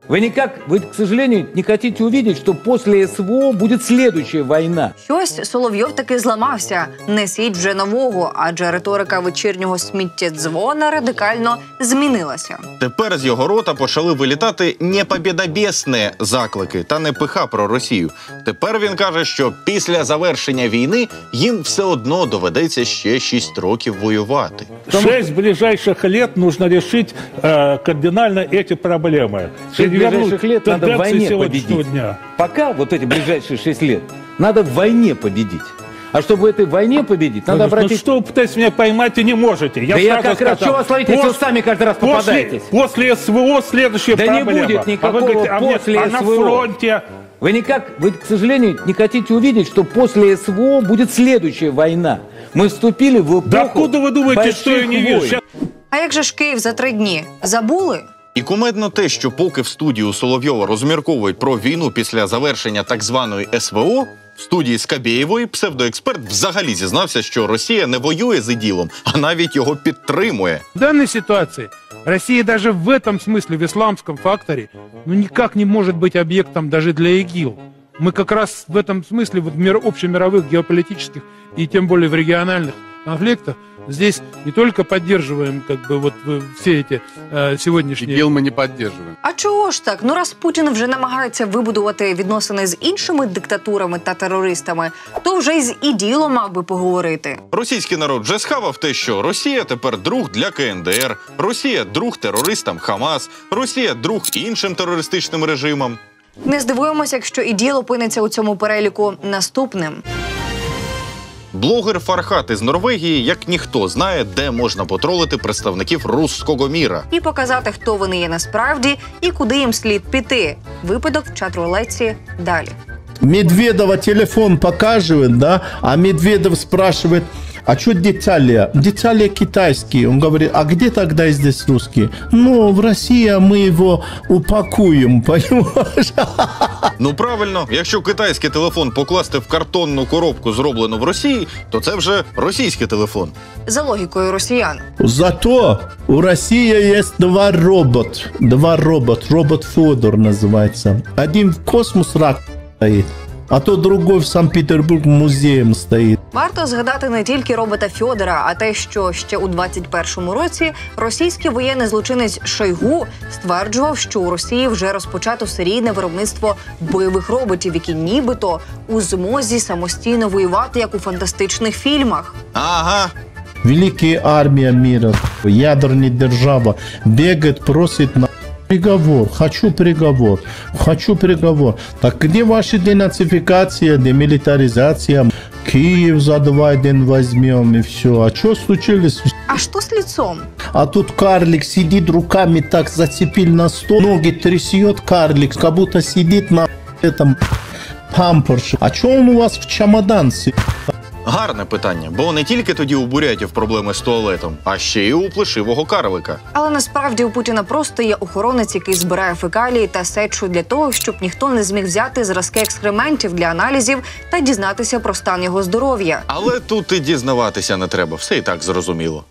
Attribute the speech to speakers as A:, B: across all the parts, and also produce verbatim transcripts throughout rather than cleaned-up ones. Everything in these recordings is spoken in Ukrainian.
A: Вы никак, вы, к сожалению, не хотите увидеть, что после СВО будет следующая война.
B: Щось Соловйов таки зламався. Несіть вже нового, адже риторика вечірнього сміттєдзвона радикально змінилася.
C: Тепер з його рота почали вилітати непобєдобєсні заклики та не пиха про Росію. Тепер він каже, що після завершення війни їм все одно доведеться ще шість років воювати.
D: Шесть ближайших лет нужно решить э, кардинально эти проблемы.
A: Шесть ближайших лет надо в войне победить.
D: Дня.
A: Пока вот эти ближайшие шесть лет надо в войне победить. А чтобы в этой войне победить, надо
D: ну,
A: обратить...
D: Ну что вы пытаетесь меня поймать и не можете? Я,
A: да я как раз, что вас ловить, если вы сами каждый раз попадаетесь?
D: После, после СВО следующая
A: да
D: проблема.
A: Да не будет никакого
D: а вы говорите, а
A: после
D: мне, а
A: СВО.
D: На фронте...
A: Вы никак, вы, к сожалению, не хотите увидеть, что после СВО будет следующая война. Мы вступили в эпоху
D: Да откуда вы думаете, что я не вижу?
B: А як же ж Київ за три дні? Забули?
C: І кумедно те, що поки в студію Соловйова розмірковують про війну після завершення так званої СВО, в студії Скабєєвої псевдоексперт взагалі зізнався, що Росія не воює з іділом, а навіть його підтримує.
E: В данной ситуации Россия даже в этом смысле, в исламском факторе, ну никак не может быть объектом даже для ИГИЛ. Мы как раз в этом смысле, вот в мир, общемировых геополитических и тем более в региональных конфликтах, здесь не только поддерживаем как бы вот все эти э, сегодняшние...
F: ИГИЛ мы не поддерживаем.
B: А чого ж так? Ну раз Путін вже намагається вибудувати відносини з іншими диктатурами та терористами, то вже й з іділом мав би поговорити.
C: Російський народ вже схавав те, що Росія тепер друг для КНДР, Росія друг терористам Хамас, Росія друг іншим терористичним режимам.
B: Не здивуємося, якщо іділ опиниться у цьому переліку наступним.
C: Блогер Фархат із Норвегії, як ніхто, знає, де можна потролити представників руського міра.
B: І показати, хто вони є насправді і куди їм слід піти. Випадок в чат-рулетці далі.
G: Медведова телефон показывает, да, а Медведов спрашивает, а что детали? Детали китайские. Он говорит, а где тогда здесь русские? Ну, в России мы его упакуем, понимаешь?
C: Ну правильно, якщо китайський телефон покласти в картонну коробку, зроблену в Росії, то це вже російський телефон.
B: За логікою росіян.
G: Зато у России есть два робота. Два робота. Робот Федор называется. Один в космос рак стоит, а то другой в Санкт-Петербург музеєм стоїть.
B: Варто згадати не тільки робота Фьодора, а те, що ще у двадцять першому році російський воєнний злочинець Шойгу стверджував, що у Росії вже розпочато серійне виробництво бойових роботів, які нібито у змозі самостійно воювати, як у фантастичних фільмах.
C: Ага.
G: Великая армия мира, ядерная держава, бегает, просит на приговор, хочу приговор, хочу приговор. Так где ваша денацификация, демилитаризация? Киев за два день возьмем и все. А что случилось?
B: А что с лицом?
G: А тут карлик сидит, руками так зацепил на стол, ноги трясет карлик, как будто сидит на этом памперше. А что он у вас в чемодан сидит?
C: Гарне питання, бо не тільки тоді у бурятів проблеми з туалетом, а ще й у плешивого карлика.
B: Але насправді у Путіна просто є охоронець, який збирає фекалії та сечу для того, щоб ніхто не зміг взяти зразки екскрементів для аналізів та дізнатися про стан його здоров'я.
C: Але тут і дізнаватися не треба, все і так зрозуміло.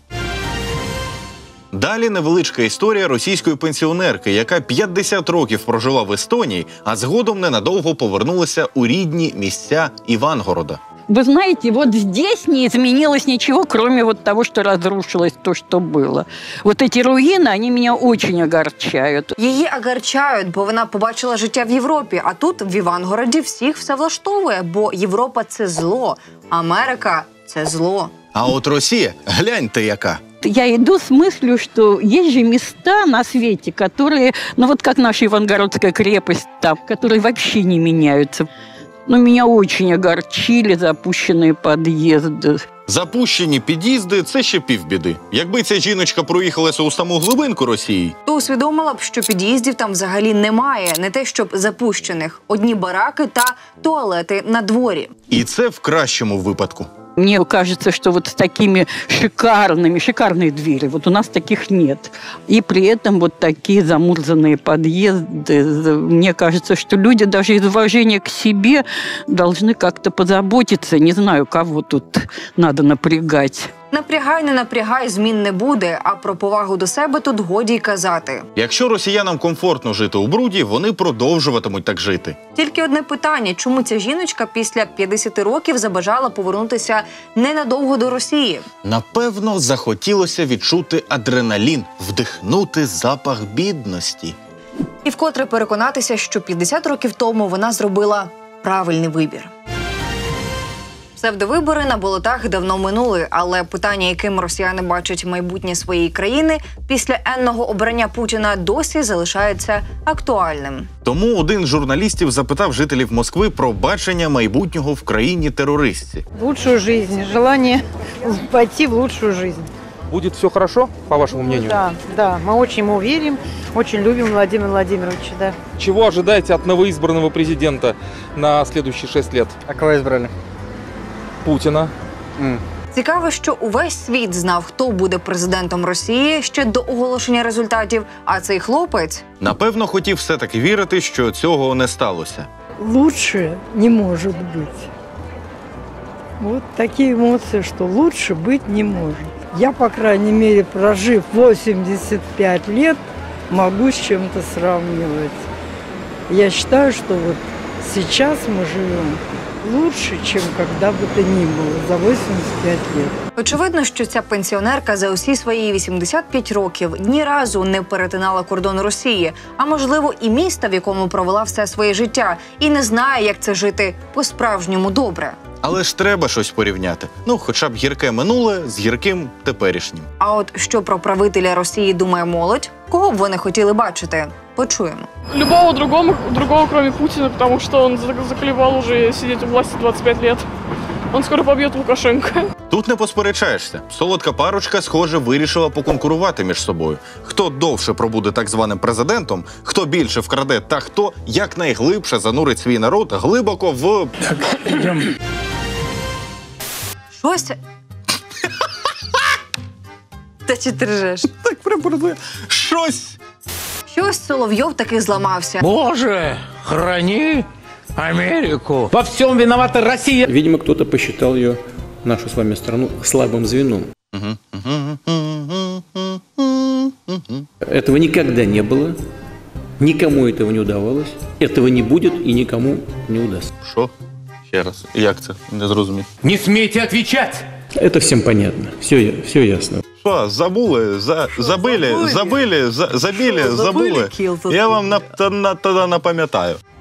C: Далі невеличка історія російської пенсіонерки, яка п'ятдесят років прожила в Естонії, а згодом ненадовго повернулася у рідні місця Івангорода.
H: Вы знаете, вот здесь не изменилось ничего, кроме вот того, что разрушилось то, что было. Вот эти руины, они меня очень огорчают.
B: Її огорчають, бо вона побачила життя в Європі, а тут, в Івангороді, всіх все влаштовує, бо Європа – це зло, Америка – це зло.
C: А от Росія, гляньте яка.
H: Я иду с мыслью, что есть же места на свете, которые, ну вот как наша Ивангородская крепость там, которые вообще не меняются. Но меня очень огорчили запущенные подъезды.
C: Запущені під'їзди – це ще півбіди. Якби ця жіночка проїхалася у саму глибинку Росії,
B: то усвідомила б, що під'їздів там взагалі немає, не те щоб запущених. Одні бараки та туалети на дворі.
C: І це в кращому випадку.
H: Мне кажется, что вот с такими шикарными, шикарные двери, вот у нас таких нет. И при этом вот такие замурзанные подъезды. Мне кажется, что люди даже из уважения к себе должны как-то позаботиться. Не знаю, кого тут надо напрягать.
B: Напрягай, не напрягай, змін не буде, а про повагу до себе тут годі й казати.
C: Якщо росіянам комфортно жити у бруді, вони продовжуватимуть так жити.
B: Тільки одне питання, чому ця жіночка після п'ятдесяти років забажала повернутися ненадовго до Росії?
C: Напевно, захотілося відчути адреналін, вдихнути запах бідності.
B: І вкотре переконатися, що п'ятдесят років тому вона зробила правильний вибір. Псевдовибори на болотах давно минули, але питання, яким росіяни бачать майбутнє своєї країни, після енного обрання Путіна досі залишається актуальним.
C: Тому один з журналістів запитав жителів Москви про бачення майбутнього в країні-терористці.
F: Лучшую жизнь, желание пойти в лучшую жизнь.
I: Будет все хорошо, по вашему мнению?
F: Да, да, мы очень ему верим, очень любим Владимира Владимировича, да.
I: Чего ожидаете от новоизбранного президента на следующие шесть лет?
J: А кого избрали?
I: Путина.
J: Mm.
B: Цікаво, що увесь світ знав, хто буде президентом Росії ще до оголошення результатів, а цей хлопець...
C: Напевно, хотів все-таки вірити, що цього не сталося.
K: Лучше не может быть. Вот такие эмоции, что лучше быть не может. Я, по крайней мере, прожив восемьдесят пять лет, могу с чем-то сравнивать. Я считаю, что вот сейчас мы живем лучше, чем когда бы то ни было за восемьдесят пять лет.
B: Очевидно, що ця пенсіонерка за усі свої вісімдесят п'ять років ні разу не перетинала кордон Росії, а можливо і міста, в якому провела все своє життя, і не знає, як це жити по-справжньому добре.
C: Але ж треба щось порівняти. Ну, хоча б гірке минуле з гірким теперішнім.
B: А от що про правителя Росії думає молодь? Кого б вони хотіли бачити? Почуємо.
L: Любого другого, другого, кроме Путина, потому что он заколебал уже сидеть у власти двадцать пять лет. Он скоро побьет Лукашенко.
C: Тут не посперечаєшся. Солодка парочка, схоже, вирішила поконкурувати між собою. Хто довше пробуде так званим президентом, хто більше вкраде та хто якнайглибше занурить свій народ глибоко в...
B: Щось... Та чи ти ржеш?
C: Так приборзує. Щось!
B: Щось Соловйов таки зламався.
A: Боже, храни Америку. Во всем виновата Россия.
M: Видимо, кто-то посчитал ее, нашу с вами страну, слабым звеном. Этого никогда не было. Никому этого не удавалось. Этого не будет и никому не удастся.
C: Що? Ще раз. Як це? Не зрозумів.
A: Не смейте отвечать.
M: Это всем понятно. Все, все ясно.
C: Що, забули, за, забили, забили, за, забили, забули. Я вам на, на, тоді напам'ятаю.